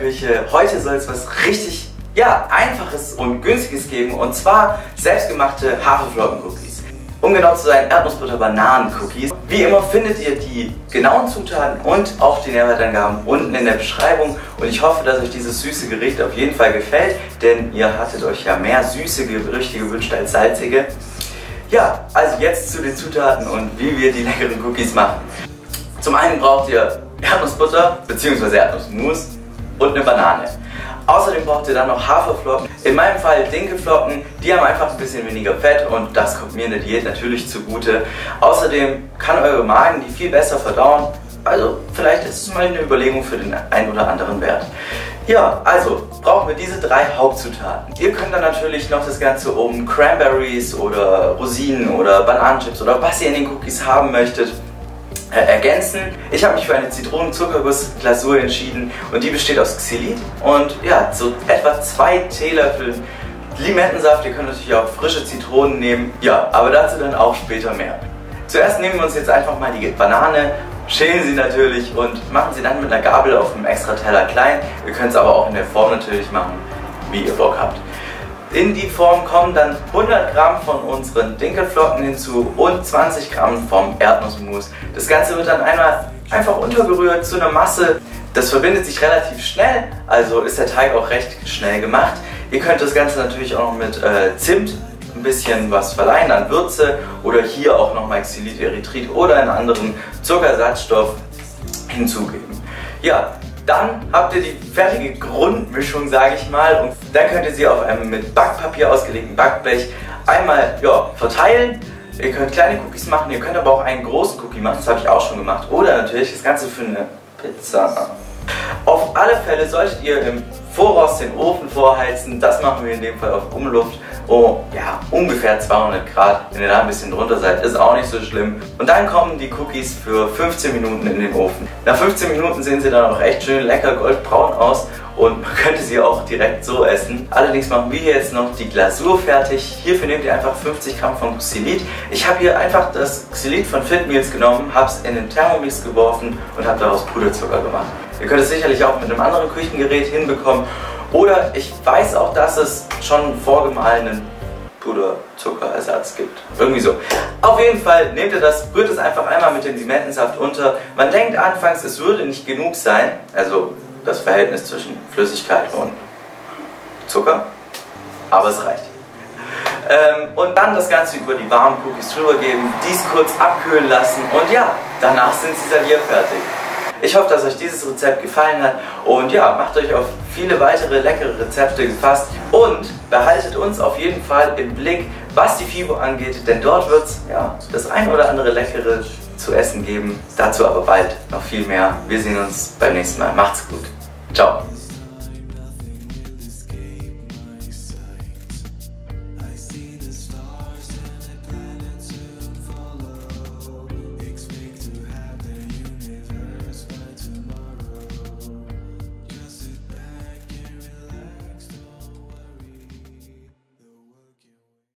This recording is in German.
Küche. Heute soll es was richtig, Einfaches und Günstiges geben, und zwar selbstgemachte Haferflocken-Cookies. Um genau zu sein, Erdnussbutter-Bananen-Cookies. Wie immer findet ihr die genauen Zutaten und auch die Nährwertangaben unten in der Beschreibung. Und ich hoffe, dass euch dieses süße Gericht auf jeden Fall gefällt, denn ihr hattet euch ja mehr süße Gerichte gewünscht als salzige. Ja, also jetzt zu den Zutaten und wie wir die leckeren Cookies machen. Zum einen braucht ihr Erdnussbutter bzw. Erdnussmus und eine Banane. Außerdem braucht ihr dann noch Haferflocken, in meinem Fall Dinkelflocken, die haben einfach ein bisschen weniger Fett und das kommt mir in der Diät natürlich zugute. Außerdem kann eure Magen die viel besser verdauen, also vielleicht ist es mal eine Überlegung für den einen oder anderen wert. Ja, also brauchen wir diese drei Hauptzutaten. Ihr könnt dann natürlich noch das Ganze um Cranberries oder Rosinen oder Bananenchips oder was ihr in den Cookies haben möchtet ergänzen. Ich habe mich für eine Zitronen-Zuckerguss-Glasur entschieden und die besteht aus Xylit und ja, so etwa 2 Teelöffel Limettensaft. Ihr könnt natürlich auch frische Zitronen nehmen, ja, aber dazu dann auch später mehr. Zuerst nehmen wir uns jetzt einfach mal die Banane, schälen sie natürlich und machen sie dann mit einer Gabel auf einem extra Teller klein. Ihr könnt es aber auch in der Form natürlich machen, wie ihr Bock habt. In die Form kommen dann 100 Gramm von unseren Dinkelflocken hinzu und 20 Gramm vom Erdnussmus. Das Ganze wird dann einmal einfach untergerührt zu einer Masse. Das verbindet sich relativ schnell, also ist der Teig auch recht schnell gemacht. Ihr könnt das Ganze natürlich auch noch mit Zimt ein bisschen was verleihen an Würze oder hier auch nochmal Xylit, Erythrit oder einen anderen Zuckersatzstoff hinzugeben. Ja, dann habt ihr die fertige Grundmischung, sage ich mal, und dann könnt ihr sie auf einem mit Backpapier ausgelegten Backblech einmal verteilen. Ihr könnt kleine Cookies machen, ihr könnt aber auch einen großen Cookie machen, das habe ich auch schon gemacht. Oder natürlich das Ganze für eine Pizza. Auf alle Fälle solltet ihr im Voraus den Ofen vorheizen, das machen wir in dem Fall auf Umluft. Oh, ja, ungefähr 200 Grad. Wenn ihr da ein bisschen drunter seid, ist auch nicht so schlimm. Und dann kommen die Cookies für 15 Minuten in den Ofen. Nach 15 Minuten sehen sie dann auch echt schön lecker goldbraun aus und man könnte sie auch direkt so essen. Allerdings machen wir hier jetzt noch die Glasur fertig. Hierfür nehmt ihr einfach 50 Gramm von Xylit. Ich habe hier einfach das Xylit von Fit Meals genommen, habe es in den Thermomix geworfen und habe daraus Puderzucker gemacht. Ihr könnt es sicherlich auch mit einem anderen Küchengerät hinbekommen. Oder ich weiß auch, dass es schon vorgemahlenen Puderzuckerersatz gibt. Irgendwie so. Auf jeden Fall nehmt ihr das, rührt es einfach einmal mit dem Limettensaft unter. Man denkt anfangs, es würde nicht genug sein, also das Verhältnis zwischen Flüssigkeit und Zucker, aber es reicht. Und dann das Ganze über die warmen Cookies drüber geben, dies kurz abkühlen lassen und ja, danach sind sie servierfertig. Ich hoffe, dass euch dieses Rezept gefallen hat und ja, macht euch auf viele weitere leckere Rezepte gefasst und behaltet uns auf jeden Fall im Blick, was die FIBO angeht, denn dort wird es das ein oder andere Leckere zu essen geben. Dazu aber bald noch viel mehr. Wir sehen uns beim nächsten Mal. Macht's gut. Ciao.